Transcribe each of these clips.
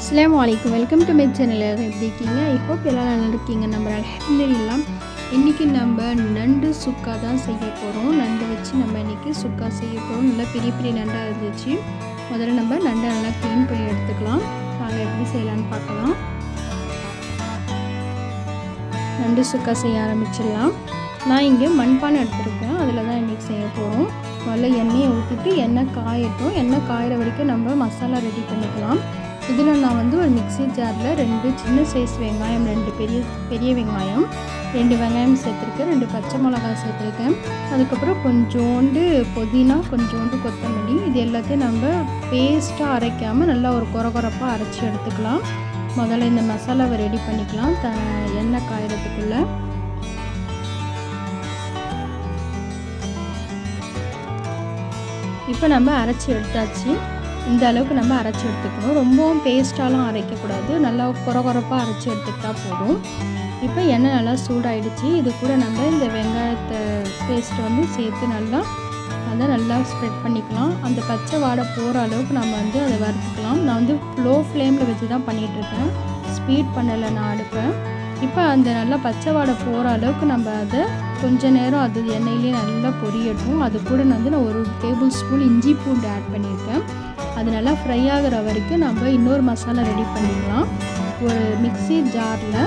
अस्सलामुअलैकुम welcome to my channel எப்படி இருக்கீங்க ஐ ஹோப் எல்லாரும் நல்லா இருக்கீங்க நம்ம அல்ஹம்துலில்லாஹ் இன்னைக்கு நம்ம நண்டு சுக்கா தான் செய்ய போறோம் நண்டு வச்சு நம்ம இன்னைக்கு சுக்கா செய்ய போறோம் நல்ல பெரிய பெரிய நண்டா இருந்துச்சு முதல்ல நம்ம நண்டை நல்லா க்ளீன் பண்ணி எடுத்துக்கலாம் வாங்க எப்படி செய்யலாம்னு பார்க்கலாம் நண்டு சுக்கா செய்ய ஆரம்பிச்சிடலாம் நான் இங்கே மண்பானை எடுத்துருக்கேன் அதில் தான் இன்னைக்கு செய்ய போகிறோம் முதல்ல எண்ணெயை ஊற்றிட்டு எண்ணெய் காயட்டும் எண்ணெய் காயிற வரைக்கும் நம்ம மசாலா ரெடி பண்ணிக்கலாம் இதில் நான் வந்து ஒரு மிக்ஸி ஜாரில் 2 சின்ன சைஸ் வெங்காயம் 2 பெரிய வெங்காயம் 2 வெங்காயம் சேர்த்துருக்கேன் 2 பச்சை மிளகாய் சேர்த்துருக்கேன் அதுக்கப்புறம் கொஞ்சோண்டு புதினா கொஞ்சோண்டு கொத்தமல்லி இது எல்லாத்தையும் நம்ம பேஸ்ட்டாக அரைக்காமல் நல்லா ஒரு கொரகொரப்பாக அரைச்சி எடுத்துக்கலாம் முதல்ல இந்த மசாலாவை ரெடி பண்ணிக்கலாம் எண்ணெய் காயறதுக்குள்ளே இப்போ நம்ம அரைச்சி எடுத்தாச்சு இந்த அளவுக்கு நம்ம அரைச்சி எடுத்துக்கணும் ரொம்பவும் பேஸ்ட்டாலாம் அரைக்கக்கூடாது நல்லா கொரகொரப்பாக அரைச்சி எடுத்துக்கிட்டால் போதும் இப்போ எண்ணெய் நல்லா சூடாயிடுச்சு இது கூட நம்ம இந்த வெங்காயத்தை பேஸ்ட் வந்து சேர்த்து நல்லா ஸ்ப்ரெட் பண்ணிக்கலாம் அந்த பச்சை வாடை போகிற அளவுக்கு நம்ம வந்து அதை வறுத்துக்கலாம் நான் வந்து லோ ஃப்ளேமில் வச்சு தான் பண்ணிகிட்ருக்கேன் ஸ்பீட் பண்ணலை நான் அடுப்பேன் இப்போ அந்த நல்லா பச்சை வாடை போகிற அளவுக்கு நம்ம அதை கொஞ்ச நேரம் அது எண்ணெயிலே நல்லா பொரியட்டும் அது கூட வந்து நான் 1 டேபிள் ஸ்பூன் இஞ்சி பூண்டு ஆட் பண்ணியிருக்கேன் அது நல்லா ஃப்ரை ஆகிற வரைக்கும் நம்ம இன்னொரு மசாலா ரெடி பண்ணிக்கலாம் ஒரு மிக்ஸி ஜாரில்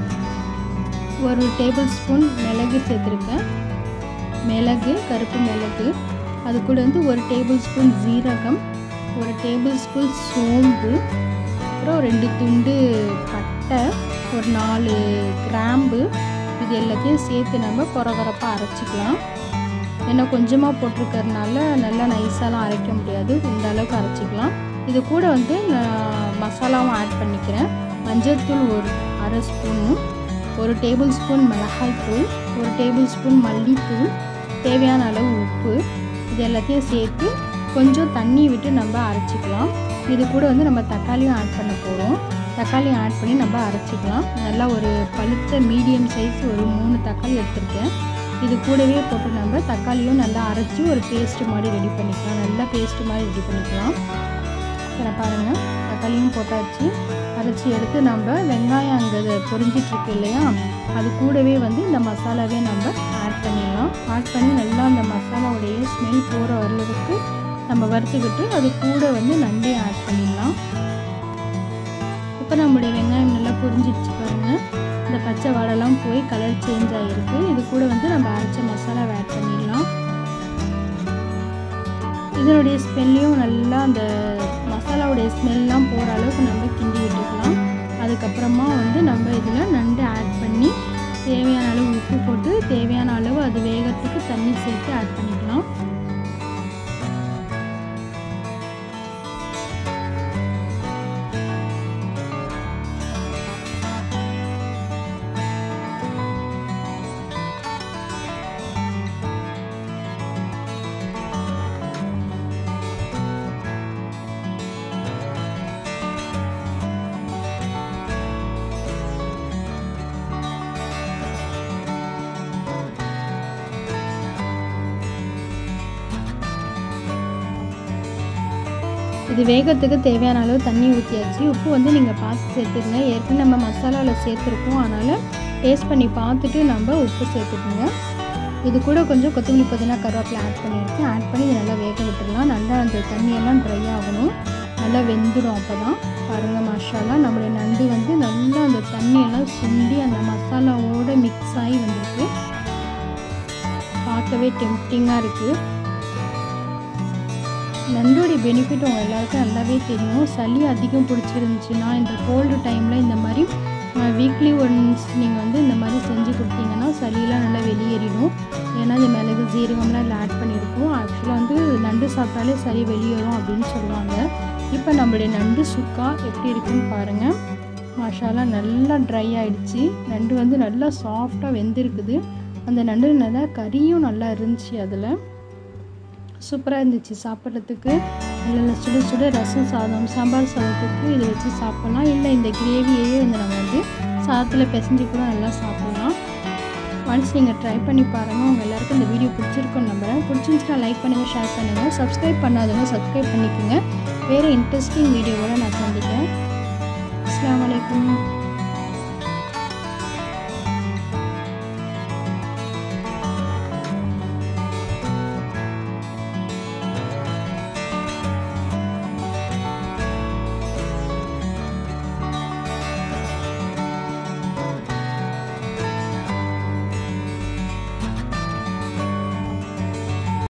1 டேபிள் ஸ்பூன் மிளகு சேர்த்துருக்கேன் மிளகு கருப்பு மிளகு அது கூட வந்து 1 டேபிள் ஸ்பூன் ஜீரகம் 1 டேபிள் ஸ்பூன் சோம்பு அப்புறம் 2 துண்டு பட்டை ஒரு 4 கிராம்பு இது எல்லாத்தையும் சேர்த்து நம்ம கொரகொரப்பாக அரைச்சிக்கலாம் ஏன்னா கொஞ்சமாக போட்டிருக்கறனால நல்லா நைஸாலாம் அரைக்க முடியாது இந்த அளவுக்கு அரைச்சிக்கலாம் இது கூட வந்து நான் மசாலாவும் ஆட் பண்ணிக்கிறேன் மஞ்சள் தூள் ஒரு அரை ஸ்பூனும் 1 டேபிள் ஸ்பூன் மிளகாய் தூள் 1 டேபிள் ஸ்பூன் மல்லித்தூள் தேவையான அளவு உப்பு இது எல்லாத்தையும் சேர்த்து கொஞ்சம் தண்ணி விட்டு நம்ம அரைச்சிக்கலாம் இது கூட வந்து நம்ம தக்காளியும் ஆட் பண்ண போகிறோம் தக்காளியும் ஆட் பண்ணி நம்ம அரைச்சிக்கலாம் நல்லா ஒரு பழுத்த மீடியம் சைஸ் ஒரு 3 தக்காளி எடுத்துருக்கேன் இது கூடவே போட்டு நம்ம தக்காளியும் நல்லா அரைச்சி ஒரு பேஸ்ட்டு மாதிரி ரெடி பண்ணிக்கலாம் நல்லா பேஸ்ட்டு மாதிரி ரெடி பண்ணிக்கலாம் இப்போ பாருங்கள் தக்காளியும் போட்டாச்சு அரைச்சி எடுத்து நம்ம வெங்காயம் அங்கே பொரிஞ்சிட்ருக்கு இல்லையா அது கூடவே வந்து இந்த மசாலாவே நம்ம ஆட் பண்ணிடலாம் ஆட் பண்ணி நல்லா அந்த மசாலாவுடைய ஸ்மெல் போகிற அளவுக்கு நம்ம வறுத்துக்கிட்டு அது கூட வந்து நண்டையும் ஆட் பண்ணிடலாம் இப்போ நம்மளுடைய வெங்காயம் நல்லா பொரிஞ்சிடுச்சு பாருங்கள் இந்த பச்சை வாடெல்லாம் போய் கலர் சேஞ்ச் ஆகிருக்கு இது கூட வந்து நம்ம அரைச்ச மசாலாவை ஆட் பண்ணிடலாம் இதனுடைய ஸ்மெல்லையும் நல்லா அந்த மசாலாவுடைய ஸ்மெல்லாம் போகிற அளவுக்கு நம்ம கிண்டி விட்டுக்கலாம் அதுக்கப்புறமா வந்து நம்ம இதில் நண்டு ஆட் பண்ணி தேவையான அளவு உப்பு போட்டு தேவையான அளவு அது வேகத்துக்கு தண்ணி சேர்த்து ஆட் பண்ணிக்கலாம் இது வேகத்துக்கு தேவையான அளவு தண்ணி ஊற்றியாச்சு உப்பு வந்து நீங்கள் பார்த்து சேர்த்துக்குங்க ஏற்கனவே நம்ம மசாலாவில் சேர்த்துருக்கோம் அதனால் டேஸ்ட் பண்ணி பார்த்துட்டு நம்ம உப்பு சேர்த்துக்குங்க இது கூட கொஞ்சம் கொத்தமல்லி புதினா கருவேப்பிலை ஆட் பண்ணியிருக்கேன் ஆட் பண்ணி இதை நல்லா வேக விட்டுடலாம் நல்லா அந்த தண்ணியெல்லாம் ட்ரை ஆகணும் நல்லா வெந்துடும் அப்போ தான் பாருங்கள் மசாலா நம்மளுடைய நண்டு வந்து நல்லா அந்த தண்ணியெல்லாம் சுண்டி அந்த மசாலாவோடு மிக்ஸ் ஆகி வந்திருக்கு பார்க்கவே டெம்ப்டிங்காக இருக்குது நண்டோடைய பெனிஃபிட் உங்கள் எல்லாருக்கும் நல்லாவே தெரியும் சளி அதிகம் பிடிச்சிருந்துச்சுன்னா இந்த கோல்டு டைமில் இந்த மாதிரி வீக்லி ஒன்ஸ் நீங்கள் வந்து இந்த மாதிரி செஞ்சு கொடுத்தீங்கன்னா சளியெலாம் நல்லா வெளியேறிடும் ஏன்னா இந்த மிளகு ஜீரகம்லாம் இதில் ஆட் பண்ணியிருக்கோம் ஆக்சுவலாக வந்து நண்டு சாப்பிட்டாலே சளி வெளியேறும் அப்படின்னு சொல்லுவாங்க இப்போ நம்மளுடைய நண்டு சுக்கா எப்படி இருக்குன்னு பாருங்கள் மசாலா நல்லா ட்ரை ஆகிடுச்சு நண்டு வந்து நல்லா சாஃப்டாக வெந்திருக்குது அந்த நண்டு நல்லா கறியும் நல்லா இருந்துச்சு அதில் சூப்பராக இருந்துச்சு சாப்பிட்றதுக்கு இல்லை சுட சுட ரசம் சாதம் சாம்பார் சாதத்துக்கு இதை வச்சு சாப்பிட்லாம் இல்லை இந்த கிரேவியையே வந்து நம்ம வந்து சாதத்தில் பிசைஞ்சு கூட நல்லா சாப்பிட்லாம் ஒன்ஸ் நீங்கள் ட்ரை பண்ணி பாருங்கள் உங்கள் எல்லாருக்கும் இந்த வீடியோ பிடிச்சிருக்குன்னு நம்புகிறேன் பிடிச்சிருந்துச்சுன்னா லைக் பண்ணுங்கள் ஷேர் பண்ணுங்கள் சப்ஸ்கிரைப் பண்ணாதவங்க சப்ஸ்கிரைப் பண்ணிக்கோங்க வேறு இன்ட்ரெஸ்டிங் வீடியோவோட நான் சந்திக்கிறேன்